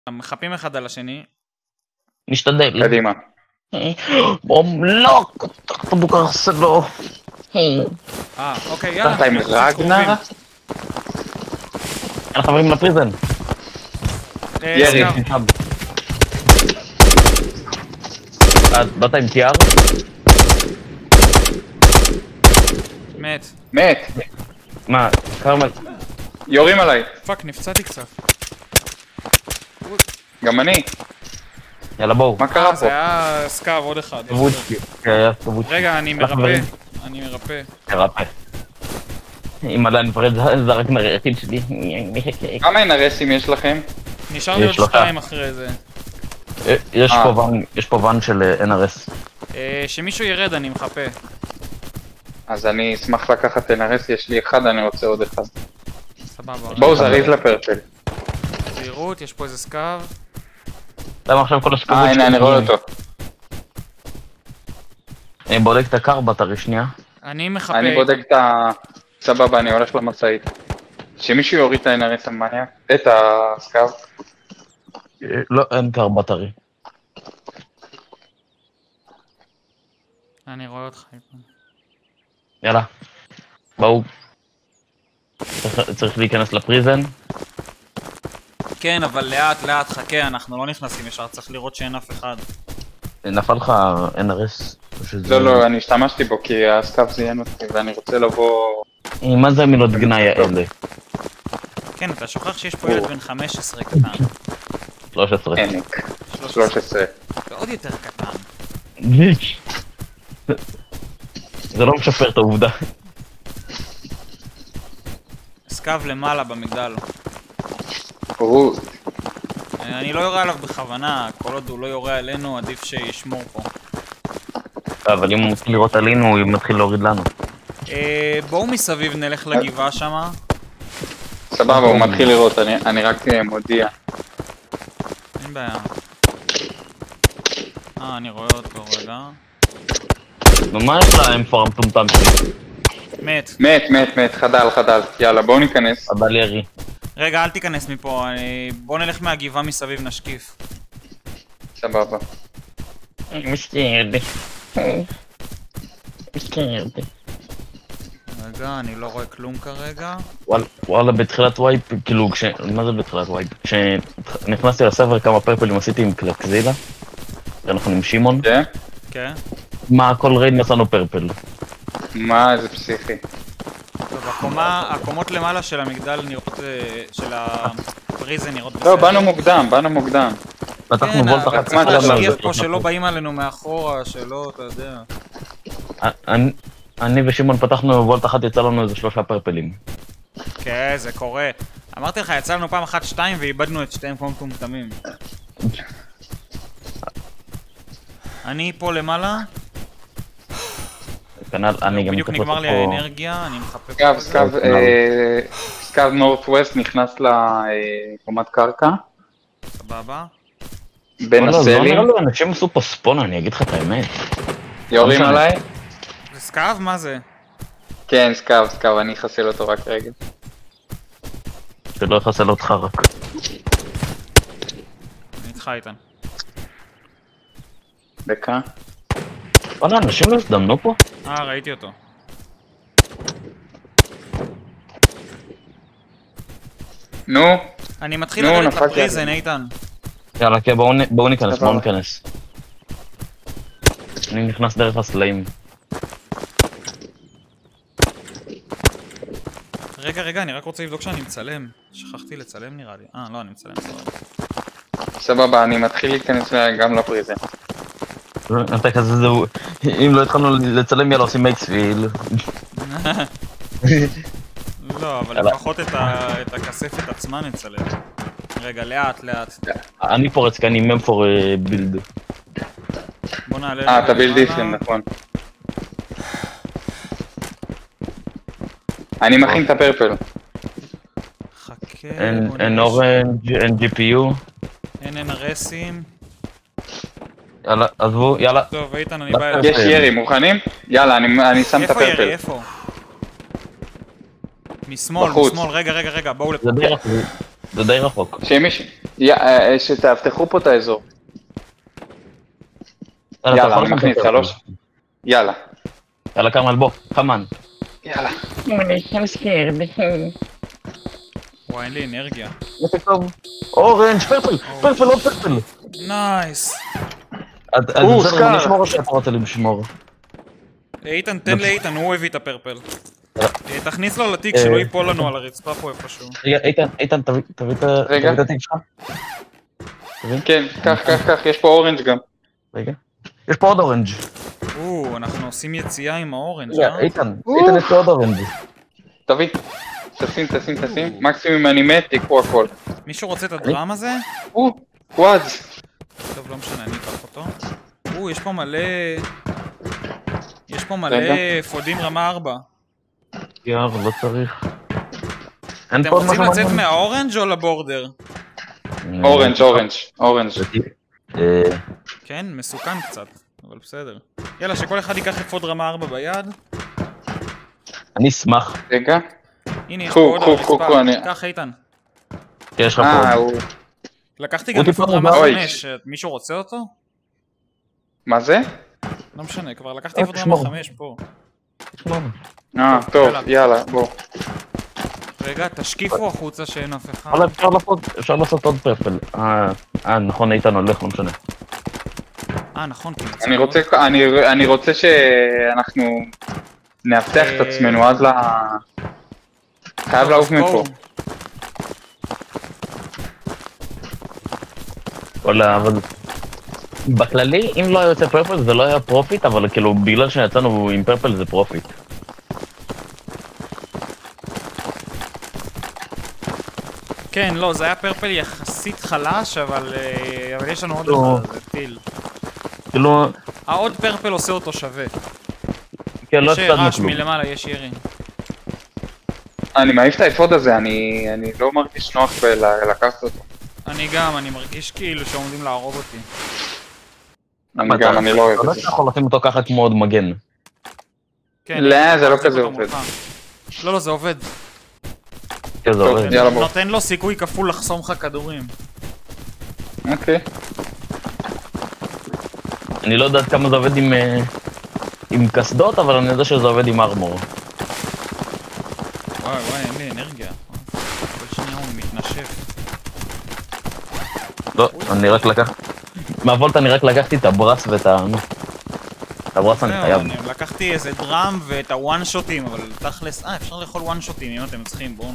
מחפים אחד על השני. נשתדל. קדימה. בום, לא! קח את הבוקר שלו. אוקיי, יאללה. אתה עם רגנר? אין חברים לפריזן. ירי. באת עם תיאר? מת. מת. מה? קרמל? יורים עליי. פאק, נפצעתי קצת. גם אני. יאללה בואו. מה קרה זה פה? היה סקאב, עוד אחד. סבוצ'קי. היה סבוצ'קי. רגע, אני מרפא. אני מרפא. תרפא. אם עדיין נפרד זה רק נרחיב שלי. כמה NRSים יש לכם? נשאר לי עוד 2 אחרי זה. יש פה ואן של NRS. שמישהו ירד, אני מחפה. אז אני אשמח לקחת NRS, יש לי אחד, אני רוצה עוד אחד. סבבה. בואו זריז לפרפל. זהירות, יש פה איזה סקאב. למה עכשיו כל הסקובות הנה אני רואה אותו. אני בודק את הקרבטרי שנייה. אני מחפה. אני בודק את ה... סבבה, אני הולך למשאית. שמישהו יוריד את ה-NRS המניאק, את הסקאב. לא, אין קרבטרי. אני רואה אותך. יאללה. בואו. צריך להיכנס לפריזן. כן, אבל לאט לאט חכה, אנחנו לא נכנסים ישר, צריך לראות שאין אף אחד. נפל לך NRS? לא, אני השתמשתי בו כי הסקאב זיין אותי ואני רוצה לבוא... מה זה המילות גנאי האלה? כן, אתה שוכח שיש פה ילד בן 15 קטן. 13. ענק. 13. ועוד יותר קטן. זה לא משפר את העובדה. סקאב למעלה במגדל. רות. אני לא יורה עליו בכוונה, כל עוד הוא לא יורה עלינו, עדיף שישמור פה. אבל אם הוא מתחיל לראות עלינו, הוא מתחיל להוריד לנו. בואו מסביב נלך לגבעה שמה. סבבה, הוא מתחיל לראות, אני רק מודיע. אין בעיה. אני רואה אותו רגע. ומה יש לה עם פורם טומטם שלי? מת. חדל. יאללה, בואו ניכנס. אבל ירי. רגע, אל תיכנס מפה, בוא נלך מהגבעה מסביב נשקיף. סבבה. מסתירדי. רגע, אני לא רואה כלום כרגע. וואלה, בתחילת וייפ, כאילו, מה זה בתחילת וייפ? כשנכנסתי לספר כמה פרפלים עשיתי עם קלקזילה, אנחנו עם שמעון. כן? כן. מה, כל רייד נסענו פרפל. מה, איזה פסיכי. טוב, הקומות למעלה של המגדל נראות, של הפריזן נראות בסדר. לא, באנו מוקדם. פתחנו וולט אחת. צריך להשקיף פה שלא באים עלינו מאחורה, שלא, אתה יודע. אני ושמעון פתחנו וולט אחת, יצא לנו איזה 3 פרפלים. כן, זה קורה. אמרתי לך, יצא לנו פעם 1-2 ואיבדנו את שתיהם כמו מטומטמים. אני פה למעלה. אני גם בדיוק נגמר לי האנרגיה, אני מחפש... סקאב נורת'ווסט נכנס לקומת קרקע. סבבה. בין הסלים. אנשים עשו פה ספון, אני אגיד לך את האמת. יורים עליי? זה סקאב? מה זה? כן, סקאב, אני אחסל אותו רק רגע. שלא יחסל אותך רק. אני איתך איתן. דקה. וואלה, אנשים לא הזדמנו פה? ראיתי אותו. נו. אני מתחיל לרדת לפריזן, איתן. יאללה, כן, בואו ניכנס. אני נכנס דרך הסלעים. רגע, אני רק רוצה לבדוק שאני מצלם. שכחתי לצלם נראה לי. לא, אני מצלם. סבבה, אני מתחיל להיכנס גם לפריזן. אתה כזה זהו, אם לא התחלנו לצלם יאללה עושים מייקספיל. לא, אבל לפחות את הכספת עצמה נצלם. רגע, לאט. אני פורץ כי אני ממפור בילד. בוא נעלה... אתה בילדיסן, נכון. אני מכין את הפרפל. חכה... אין אורנג', אין GPU. אין NRSים. יאללה, עזבו, יאללה. טוב, איתן, אני בא אליו. יש ירי, מוכנים? יאללה, אני שם את הפרפל. איפה ירי? איפה? משמאל, רגע, בואו לפה. זה בערך, זה די רחוק. שתאבטחו פה את האזור. יאללה, אני מכניס 3. יאללה. יאללה קרמל בוא, חמן. יאללה. וואי, אין לי אנרגיה. אורנג' פרפל, פרפל, לא פרפל. נייס. בסדר, אני אשמור או שאתה רוצה לשמור? איתן, תן לאיתן, הוא הביא את הפרפל. תכניס לו לתיק שלא ייפול לנו על הרצפה פה איפשהו. רגע, איתן, תביא את התיק שלך. כן, קח, יש פה אורנג' גם. רגע. יש פה עוד אורנג'. אנחנו עושים יציאה עם האורנג', איתן, יש פה עוד אורנג'. תביא. תשים. מקסימום אני מת, תיקחו הכל. מישהו רוצה את הדרם הזה? וואדס. טוב, לא משנה, אני אקח אותו. יש פה מלא פודים רמה 4. יאר, לא צריך. אתם רוצים לצאת מהאורנג' או לבורדר? אורנג'. כן, מסוכן קצת, אבל בסדר. יאללה, שכל אחד ייקח אפוד רמה 4 ביד. אני אשמח. רגע. הנה, יש פה עוד הרצפה. קח, איתן. יש לך פה. לקחתי גם אפוד רמה 5, מישהו רוצה אותו? מה זה? לא משנה, כבר לקחתי אפוד רמה 5 פה. טוב, יאללה, בוא. רגע, תשקיפו החוצה שאין אף אחד. אפשר לעשות עוד פרפל. נכון, איתן הולך, לא משנה. נכון, כי אני רוצה שאנחנו נאבטח את עצמנו עד חייב לעוף מפה. אבל בכללי, אם לא היה יוצא פרפל זה לא היה פרופיט, אבל כאילו בגלל שיצאנו עם פרפל זה פרופיט. כן, לא, זה היה פרפל יחסית חלש, אבל יש לנו עוד אחד, זה טיל. כאילו... העוד פרפל עושה אותו שווה. כן, לא יש הפסדנו רעש כלום. מלמעלה, יש ירי. אני מעיף את האפוד הזה, אני לא מרגיש נוח לקחת אותו. אני גם, אני מרגיש כאילו שעומדים להרוג אותי. אני לא אוהב את זה. אתה יכול לשים אותו ככה כמו עוד מגן. לא, זה לא כזה עובד. לא, זה עובד. כן, זה עובד. נותן לו סיכוי כפול לחסום לך כדורים. אוקיי. אני לא יודעת כמה זה עובד עם קסדות, אבל אני יודע שזה עובד עם ארמור. וואי, אין לי אנרגיה. כל שנייה הוא מתנשף. לא, אני רק מהוולט אני רק לקחתי את הברס ואת את הברס אני חייב. לקחתי איזה דראם ואת הוואן שוטים, אבל תכלס... אפשר לאכול וואן שוטים אם אתם צריכים, בואו.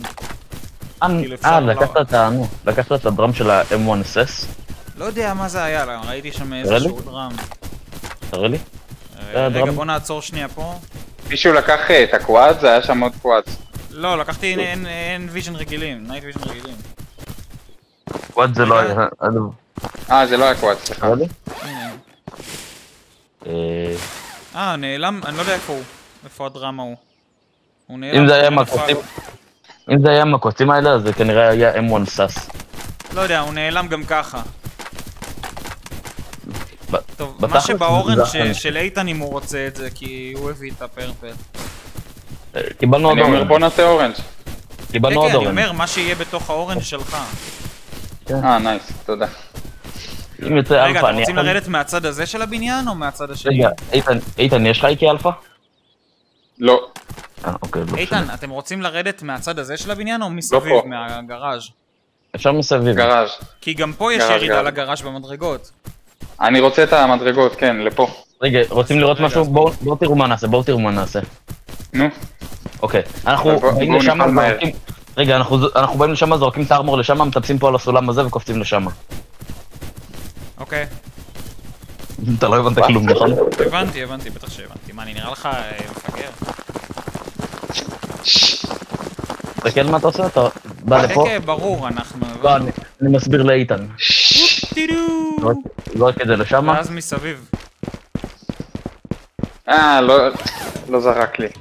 לקחת את הדראם של ה-M1SS? לא יודע מה זה היה, ראיתי שם איזשהו דראם. תראה לי? רגע, בוא נעצור שנייה פה. מישהו לקח את הקוואד? זה היה שם עוד קוואד. לא, לקחתי אין ויז'ן רגילים, נייט ויז'ן רגילים. קוואד זה לא היה... זה לא היה קוואד, סליחה. נעלם, אני לא יודע איפה הוא. איפה הדרמה הוא. אם זה היה מהקוצים האלה, אז זה כנראה היה M1SS. לא יודע, הוא נעלם גם ככה. טוב, מה שבאורנג' של איתן אם הוא רוצה את זה, כי הוא הביא את הפרפל. קיבלנו עוד אורנג'. אני אומר בוא נעשה אורנג'. קיבלנו עוד אורנג'. אני אומר, מה שיהיה בתוך האורנג' שלך. נייס, תודה. רגע, אתם רוצים לרדת מהצד הזה של הבניין או מהצד השני? רגע, איתן, יש לך איקי אלפא? לא. אוקיי, לא. איתן, אתם רוצים לרדת מהצד הזה של הבניין או מסביב, מהגראז'? אפשר מסביב. גראז'. כי גם פה יש ירידה לגראז' במדרגות. אני רוצה את המדרגות, כן, לפה. רגע, רוצים לראות משהו? בואו תראו מה נעשה, נו. אוקיי, אנחנו באים לשם, רגע, אנחנו באים לשם, זורקים את הארמור לשם, מטפסים פה על הסולם הזה וקופצים לשם. אוקיי. אתה לא הבנת כלום, נכון? הבנתי, בטח שהבנתי. מה, אני נראה לך מפגר? תסתכל מה אתה עושה, אתה בא לפה? כן, ברור, אנחנו... לא, אני מסביר לאיתן. לא כזה לשם? ואז מסביב. לא זרק לי.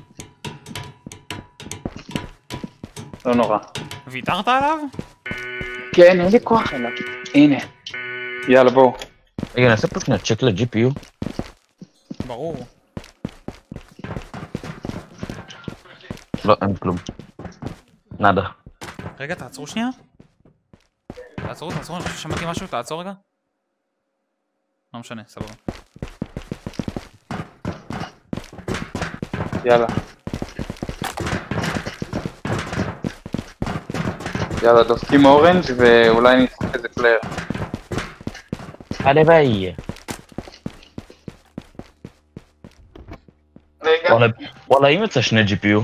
לא נורא. ויתרת עליו? כן, אין לי כוח אליו. הנה. יאללה, בואו. רגע, נעשה פה שנייה צ'ק ל-GPU. ברור. לא, אין כלום. נאדה. רגע, תעצרו שנייה. תעצרו, תעצרו, אני חושב ששמעתי משהו, תעצור רגע. לא משנה, סבבה. יאללה. יאללה, דופקים אורנג' ואולי נצטרך איזה פלייר. הלוואי. וואלה, אם יוצא שני GPU.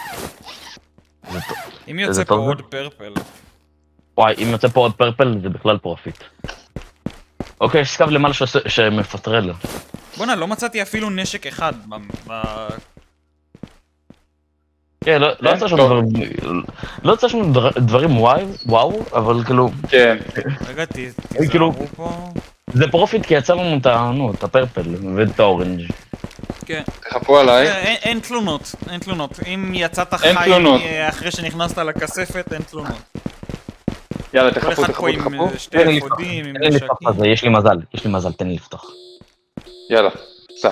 אם יוצא פה עוד פרפל. וואי, אם יוצא פה עוד פרפל זה בכלל פרופיט. אוקיי, יש סקאב למעלה שמפטרל. בוא'נה, לא מצאתי אפילו נשק אחד כן, לא יצא שום דברים וואו, אבל כאילו... כן. רגע, תיזהרו פה. זה פרופיט כי יצאנו את הפרפל ואת האורנג'. כן. תחפו עליי. אין תלונות, אין תלונות. אם יצאת אין חי תלונות. אחרי שנכנסת לכספת, אין תלונות. יאללה, כל תחפו, אחד פה עם שתי אפודים, עם תן לי לפתוח נשקים. את זה, יש לי מזל, תן לי לפתוח. יאללה, סע.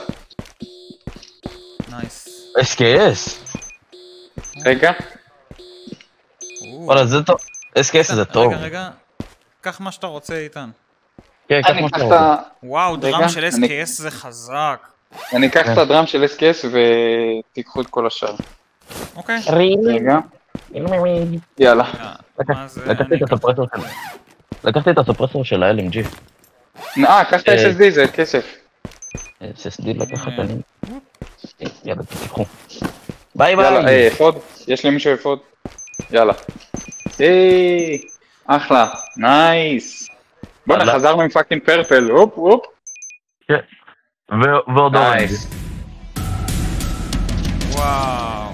נייס. SKS. רגע. וואלה, זה טוב. SKS זה טוב. רגע, קח מה שאתה רוצה, איתן. כן, קח מה שאתה רוצה. וואו, רגע, דראם של SKS זה חזק. אני אקח את הדראם של SKS ותיקחו את כל השאר. אוקיי. רגע. יאללה. לקחתי את הסופרסור של ה-LMG. קח את ה-SSD, זה כסף. SSD לקחת אני. יאללה, תיקחו. ביי ביי. יאללה, אפוד? יש לי מישהו אפוד? יאללה. אחלה, נייס. בוא'נה, חזרנו עם פאקינג פרפל, הופ. כן. ועוד אורנג'. נייס. וואו.